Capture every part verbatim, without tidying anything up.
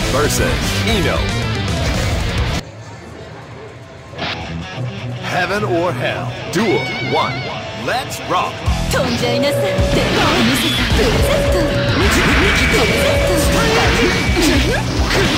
versus Eno. Heaven or Hell. Duel one. Let's rock. 飛んじゃいなさって見せたプレゼントプレゼント見せプレゼント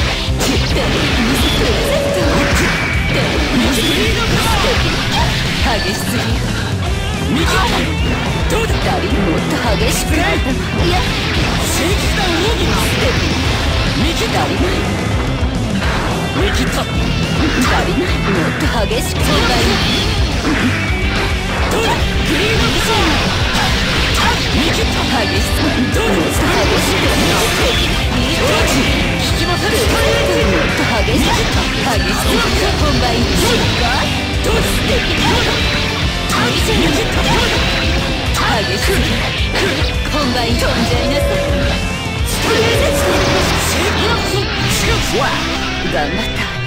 激しすぎるどうだダリンもっと激しくないといや正義だ奥義見切ったダリン見切ったダリンもっと激しくないどうだグリーンのビジョン見切った激しさどうだ激しくいいどうだ聞きませんもっと激しく激しすぎる本番いくどうだ素敵どうだ見切ったどうだ激しすぎる本番飛んじゃいなさいプレゼント頑張った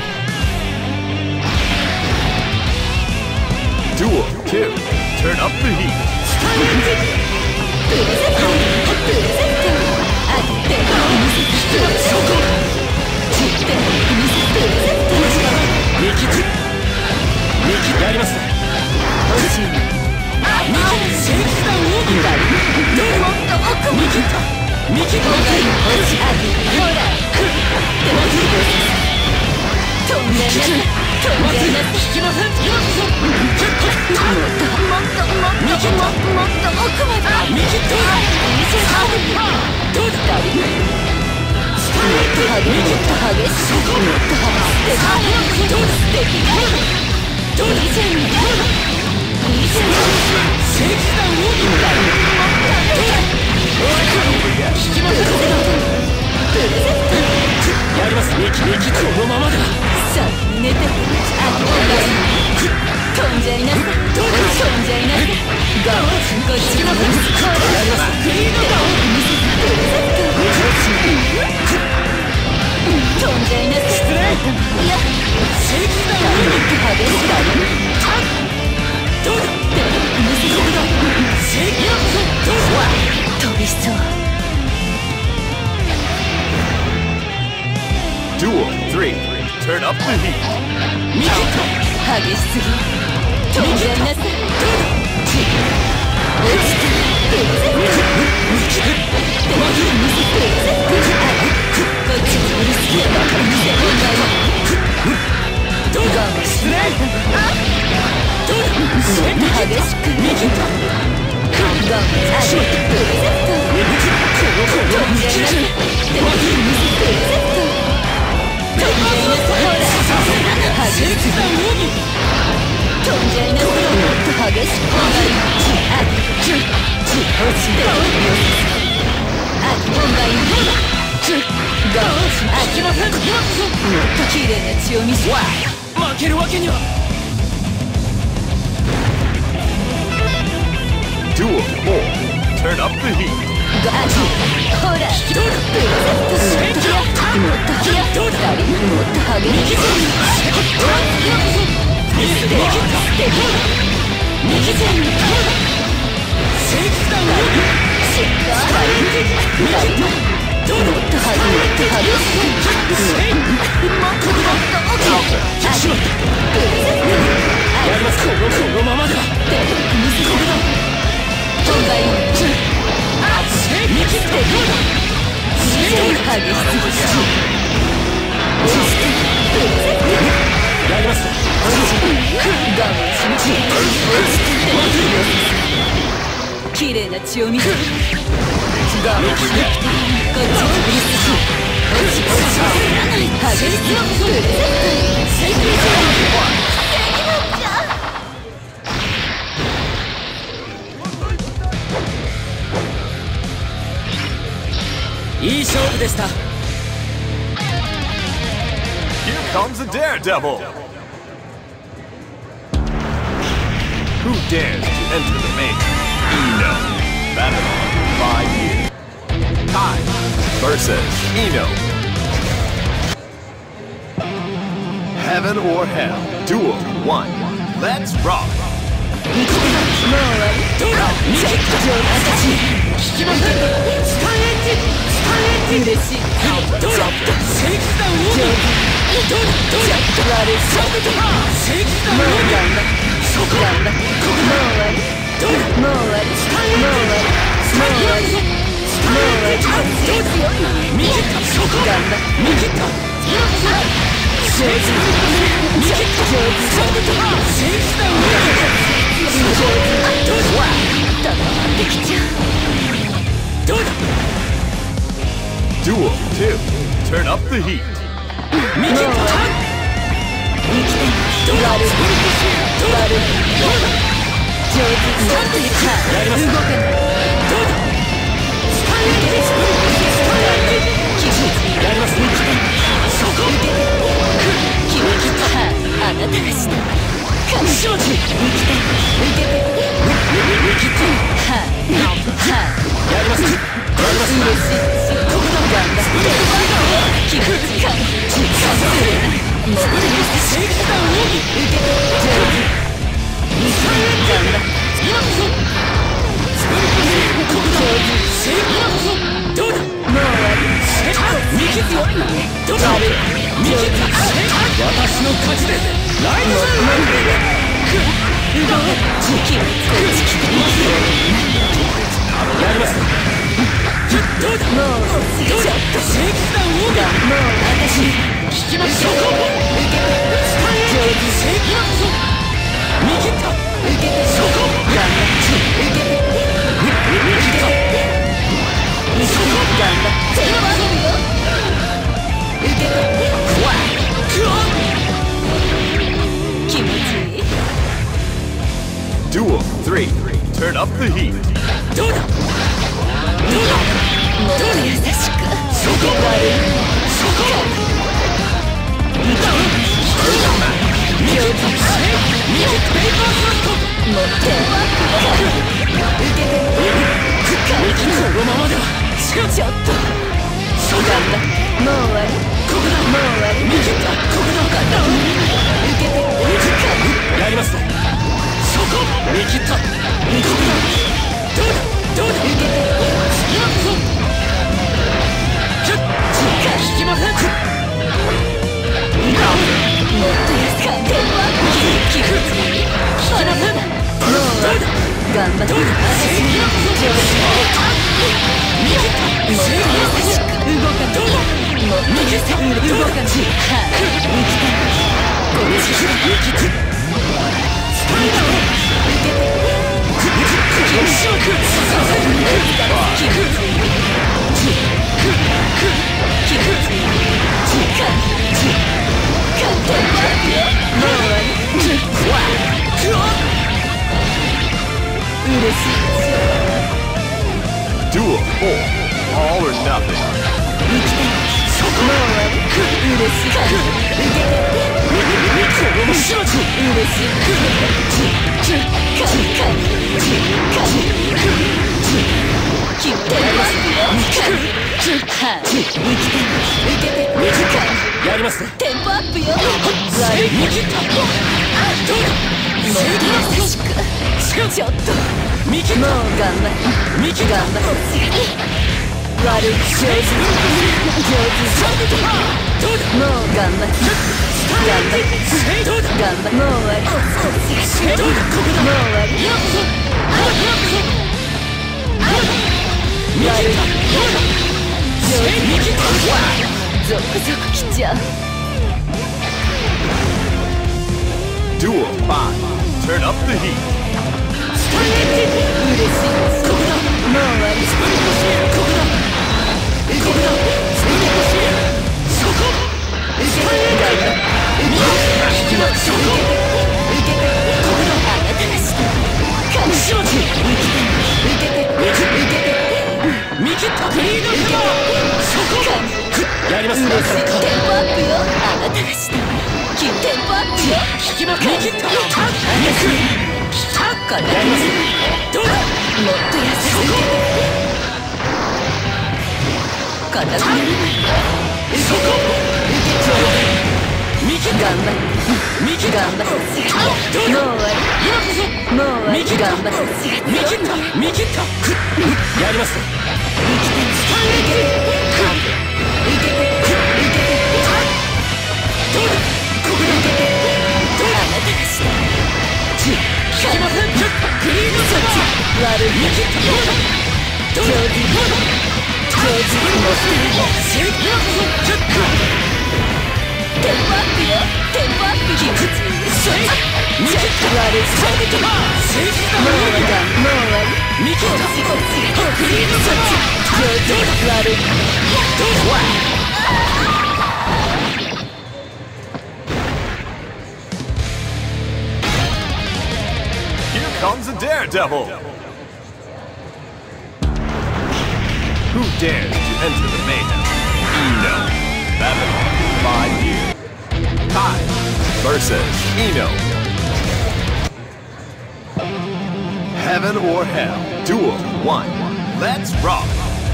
Duel two. Turn up the heat. プレゼントプレゼントあって見せてプレゼント切って見せてプレゼント見切って見切ってやります欲しいの見切って正義だ奥どうもっと奥見切った見切った欲しいほら飛んでなさい飛んでなさい聞きません今こそもっともっともっともっともっと奥まで見切ったどうだもっと激しいもっと激しいどうだ素敵どうだいいじゃんいいじゃん正義だもっと聞きませんプレゼントやりますミキミキこのままではさあ寝てあっ飛んじゃいなさい飛んじゃいなさいガオこっちのフェスこれやりますグリーンの見せてプレゼント飛んじゃいなさい失礼いや正義だよ激しだよどうだ見せてくだ正義だどうだ飛びそう Duel three. Turn up the heat. 見切った激しすぎ飛んじゃいなさいどうだ落ちたプレゼント見切った見せプレゼントこっちにうるせえ見せ本番どうだ失礼どうだもっと激しく見切ったガンあげてプレゼント飛んじゃいなさい見せプレゼント飛んじゃいなさいほら激しく飛んじゃいなさいもっと激しく本番あっち落ちてあっ本番ゴーあきませんもっと綺麗な血を見せ負けるわけには Duel four. Turn up the heat. ほらどうだプレゼントするともっと激しくもっと激しく見せて右手に正義だよしっかりもっと激しくもっと激しくもっと大きくしろプレゼントやりますこのこのままでは見せて今回あっ見切ってどうだ激しすぎ落ちてプレゼントやりますガム落ちて綺麗な血を見せるガム落ちてこっちに見せし落ち落ち激しすぎプレゼント正義なんじゃいい勝負でした Here comes a daredevil. Who dares to enter the main? Eno. Babylon, five years. Tai versus Eno. Heaven or Hell. Duel one. Let's rock. もう終わりどうだ絶頂の形聞きませんスターエンジンスターエンジン嬉しいどうだ正義だどうだどうだ悪い勝負と正義だもう頑張っそこ頑張っここもう終わりどうだもう終わりもう終わりもう終わりもう終わりどうだ見切ったそこ頑張っ見切った正義見切った勝負と正義だもう上手どうだ黙ってきちゃうどうだ Duel two. Turn up the heat. 見切った生きてる悪い悪い上手になっていくやります動かないどうだスタイルで気分やります生きてるそこ決めきったあなたがした神承知生きてる受けて生きてるははやりますやります嬉しいここだ頑張って気分かちっかするもっと正義だ受けて上手生きて頑張って今こそここだ正義今こそどうだもう終わり見切ったどうだ見切った私の勝ちですライドさん動く時期をこっち来てやりますどうだもうどうだ正義だ王がもう私聞きましょう受けて上手正義はこそ見切った受けてそこ頑張って受けて見切ったそこ頑張って今はるよ受けて怖いグワッ気持ちいい Duel three. Turn up the heat. どうだどうだもっと優しくそこ悪いそこいけ上手見てペーパースラットもっと受けてこのままではちょっとそうだんだもう終わりここだもう終わり見切ったここだ受けてやりますぞそこ見切ったここだどうだどうだ受けて今こそキュッ引きません今もっと安かって気分引きませんもうどうだ頑張って私に上手見切ったもっと優しく動かないもっと優しく動かない生きてこっち来て生きてスタイル受けて気持ちよくさせる気分気分時間簡単だよもう終わり怖いうわ嬉しい Duel four. All or nothing. 生きてそこもう終わり嬉しい受けてこの始末嬉しいカンカンカン決めてますよはぁ生きて受けてやりますテンポアップよ悪い見切ったどうだもっと優しくちょっと見切ったもう頑張れ見切った頑張れ悪い上手上手どうだもう頑張れ頑張れどうだ頑張れもう終わりどうだここだもう終わり今こそ今こそ見切った上手見切ったゾクゾクきちゃう Duel five. Turn up the heat. 嬉しいここだもう終わりここだここだそこ受けて頑張れ引きまそこ受けてここだあなたがした神承知受けて受けて受けて見切ったフリードフラーそこやります嬉しいテンポアップよあなたがしたテンポアップよ引きま見切った私来たからやりますどうだもっと優しく硬くならないそこ受けちょう見切った頑張れ見切った頑張れもう終わり今こそもう終わり頑張れ見切った見切ったやります生きて受けて受けて受けてここだ。あなたがした聞きません。クリームそっち悪いジョージジョージもしてるね。テンポアップよ。テンポアップ気持ちいい。ちょっと悪い。もうわかんもう終わり。こっちこっちクリームそっちジョージ悪い。 Here comes a daredevil! Who dares to enter the mayhem? Eno. Babylon, five years. Kai versus Eno. Heaven or hell. Duel one. Let's rock!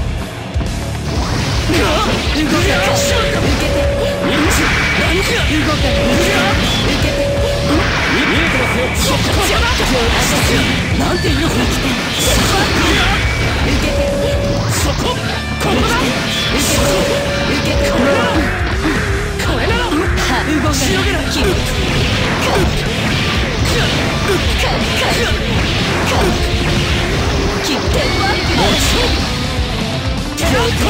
動かない受けて何か動かない受けて見えてますよ。そこなんていうの生きてんの。受けてそこここだ。受けて受けてこれだ。これだ。動かない気持ちカンカンカンカン気分テンポアップだ。本気を見せ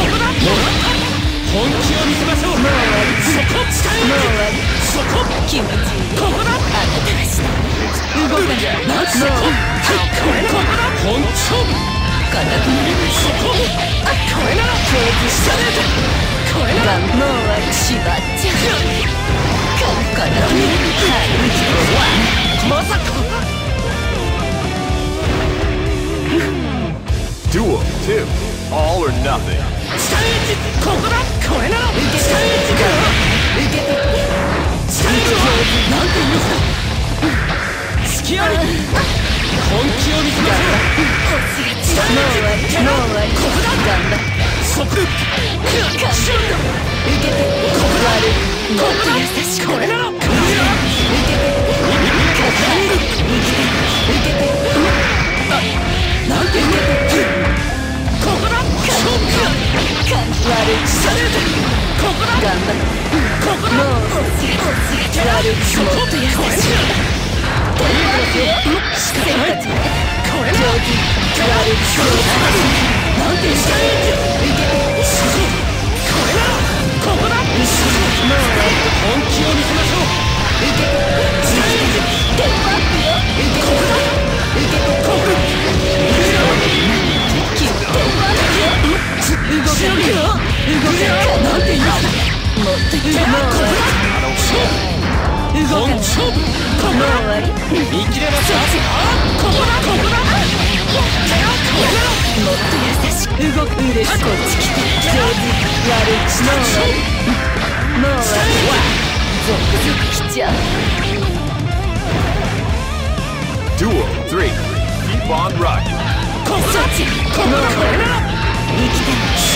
ましょう。もう終わり。そこもう終わり。そこ気持ちいい。ここだ。あなたがした動かない。なんそここれだ。本勝負固くならない。そこあこれなら表示したね。これならもう終わり。しまっちゃうか固くならない。まさか Duel two. All or nothing. 下エッジここだ。これなら下エッジか受けて下エッジなんて言うの。隙あり本気を見せましょう。下エッジもう終わり。ここだ。頑張ってそこ受けてここだ。もっと優しくこれなら受けて受けてなんて言うの。ここだ。勝負か悪いされてここだ。頑張ってここだ。もう悪いもっと優しくテンポアップよ。せっかちねこれな。悪いなんてしたい。受けてこれならここだ。もう本気を見せましょう。受けてテンポアップよ。受けてここだ。受けてここ動けるよ。動けるかなんて言うの。もっと言う。もう終わり。動かない。もう終わり。見切れました。ここだここだ。もっと優しく動く。うれしこっち来て上手悪い。もう終わり。もう終わり。ゾクゾク来ちゃう。 Duel three. Keep on rocking. ここだ。ここだ。これなら生きてる。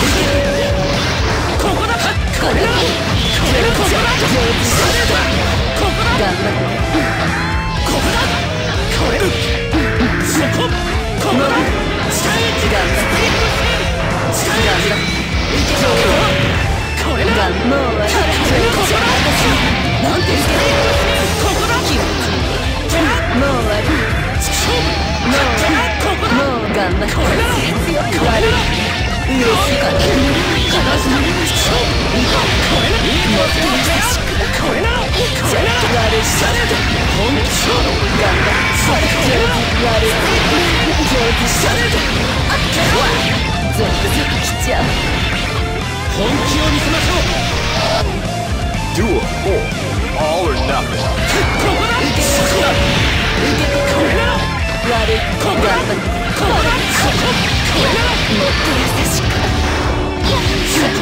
ここだ。これだ。これだ。ここだ。ここだ。頑張ってここだ。これそこここだ。下エッジ頑張って下エッジいけそうこれだ。もう終わり。ここだ。なんて言ってここだ。気持ちいい。もう終わり。もうもう頑張って強い悪い。嬉しいから悲しみもっと優しくこれならこれなら悪いされて本気勝負頑張って上手悪い上手されてあっゾクゾクきちゃう。本気を見せましょう。 Duel four. All or nothing. ここだ。受けて受けてこれなら悪い。ここだ。ここだ。そここれならもっと優しくもう終わり。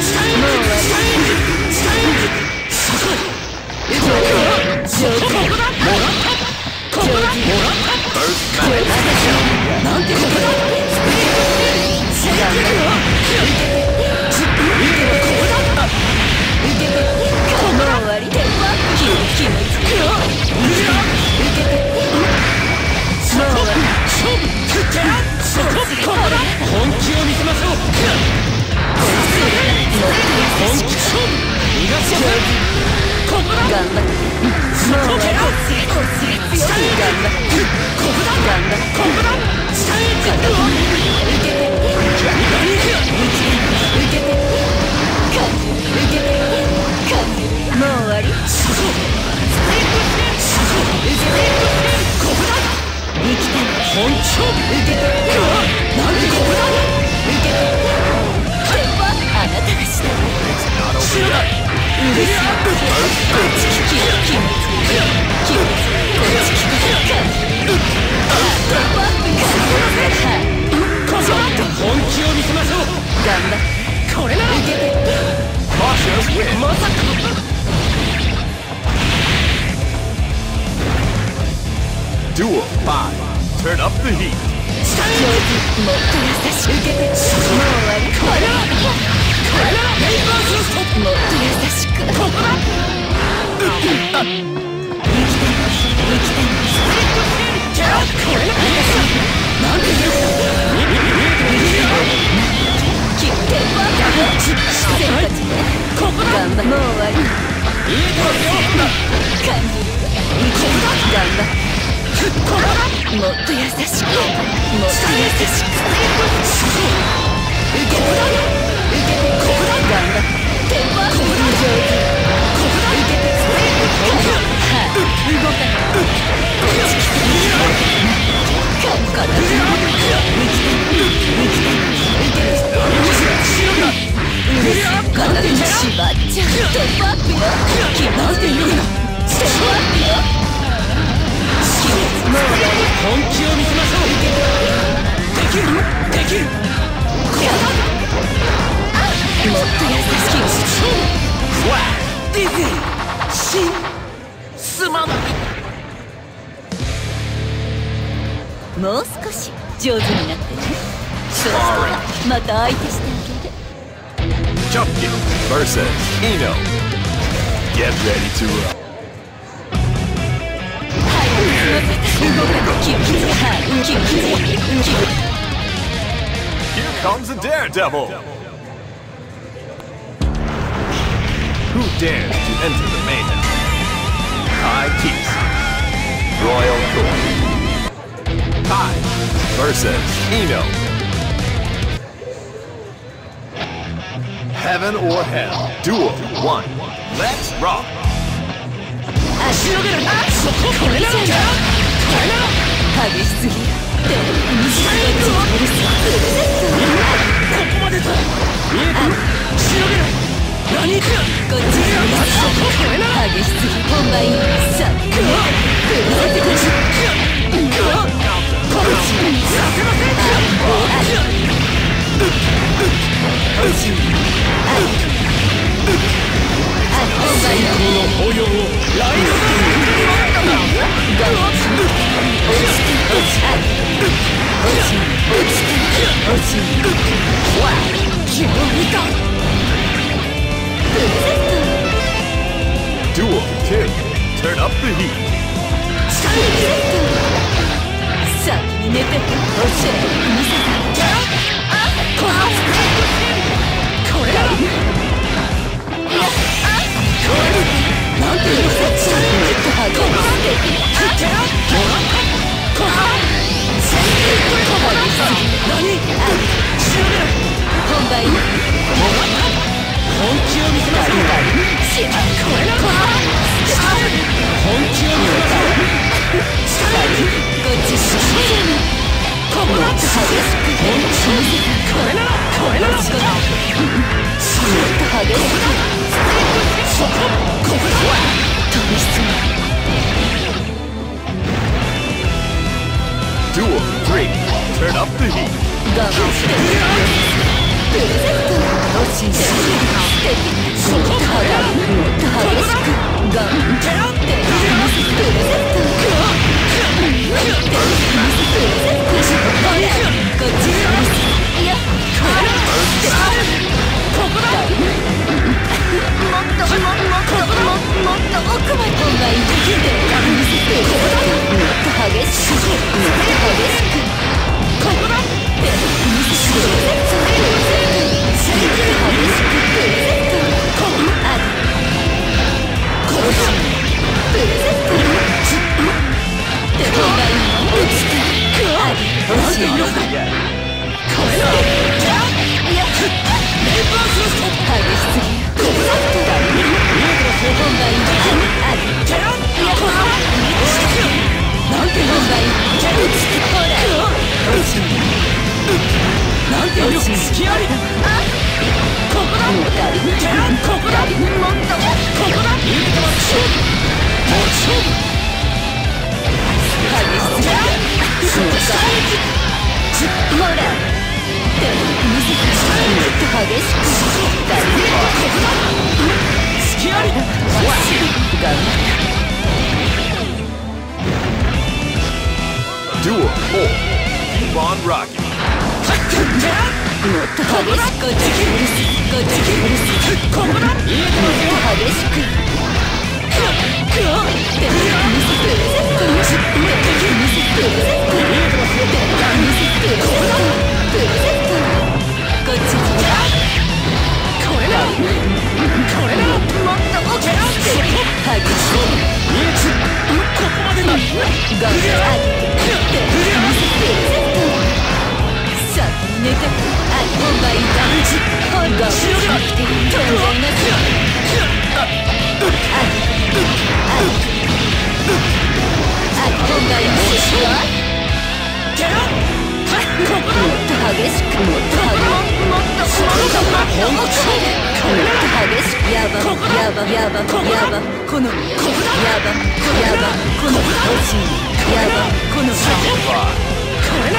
そこ上手上手ここだ。もらったここだ。もらったなんてことだ。頑張れ。見てろここだ。受けてもう終わり。テンポアップ気持ちいい。受けてもう終わり。勝負食ってな。そこここだ。本気を見せましょう。本気勝負逃がしません。ここだ。 頑張ってもう終わりこっちが強い頑張って頑張って下へ受けて受けて受けて感じ受けて感じもう終わり受けて生きた本調受けてなんでここだ受けて天はあなたがした白だうるさいこっち聞き気持ち気持ちこっち聞くか天はこそ本気を見せましょう頑張ってこれなら受けてまさか Duel five. Turn up the heat. 上手もっと優しく受けてもう終わりこれならこれならメイバーズストップもっと優しくここだ生きて生きてじゃあこれならなんで言う決定はせっかちねここだ頑張もう終わりいいと感じる頑張ってもっと優しくもっと優しく受けて受けてここだ頑張って天は上手ここだ受けてはい動かないこっち来てカンカラ浮きた浮きた浮けてうるさい体に縛っちゃうトップアップよ決まっているトップアップよもうやる本気を見せましょうできるできるこうだもっと優しくディズニーしすまないもう少し上手になってねそしたらまた相手してあげる Jumpkin versus Eno. Get ready to rock. Here comes a daredevil! Who dares to enter the mayhem? Kai Keats. Royal Court. Kai versus Eno. Heaven or Hell. Duel one. Let's rock! 足のげるそここれなのかこれなの激しすぎるで短いのをうるさここまでだ見えたしのげる何かこっちにそここれな激しすぎ本番よさあくわくわってこっちくわこっちにさせませんああこっちにあ本番よこの抱擁をライドガン落ちて落ちて落ちて落ちてわっ気を見たプレゼント Duel two. Turn up the heat. プレゼント先に寝てておしゃれに見せたじゃあこのこれだなんていうのちょっとはげるじゃあここ何本番よ本気を見せますよこれなの本気を見せますよこっちしここだって激しく本気を見せたこれなのこれなのもっと激しくそこここだ飛び質問 Duel three. Turn up the heat. 我慢してプレゼントを信じるそこからもっと激しくガンテラってプレゼントプレゼントこっちいやこれここだもっともっともっともっと奥まで本番できるここだもっと激しくもっと激しくここだって見せてプレゼントプレゼント激しくプレゼントここあるここだ力だ。これだ。 いや激しすぎる。ここだ。本番あり。いやここなんて本番ほら落ちなんて力好きあり。ここだ。ここだ。もっとここだ。いいとこもちろん激しすぎる。ほらでも見せてもっと激しく好きあり。頑張った。 Duel four. Keep on rocking. もっと激しくこっちこっちこっちここだ。もっと激しくでも見せて見せて見せてこっちこれだこれだ。もっと大きく激しいここまでだ。ガン上げて見せて先に寝てあり本番いた本番をしなくて飛んじゃいますよ。ありありあり本番のしよう。もっと激しくもっと激しくもっともっともっと激しくやばやばやばやばこのやばやばこの落ちやばこのこれな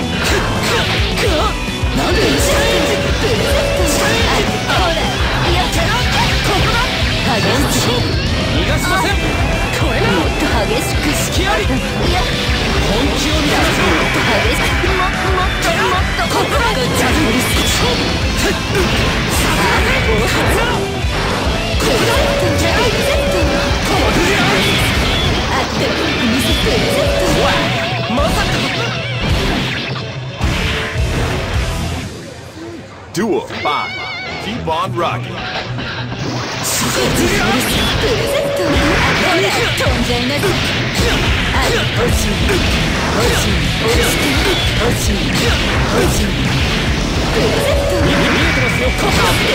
なんで一緒にプレゼントほらいやここだ。激しく逃がしません。 これなもっと激しく好きあり。 いや本気を見せましょう。 もっと激しくもっともっともっとここだ。こっち無理すぎさあもうこれなこれだ。プレゼントこれあって見せてプレゼントまさか。Duel five. Keep on rocking. プレゼントほら飛んじゃいなさい。あり落ち落ち落ち落ち落ちプレゼント見えてますよ。 ここ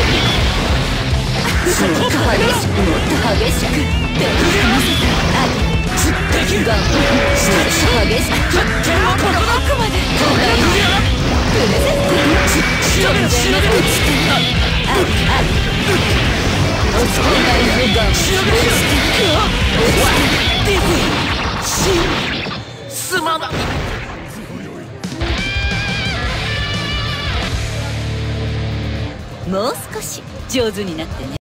もっと激しくもっと激しくで見せてありできるがもっと激しくもっと奥まで本番プレゼント飛んじゃいなさい。ありあり落ち込んだりが落ちて落ちてすまない。 もう少し上手になってね。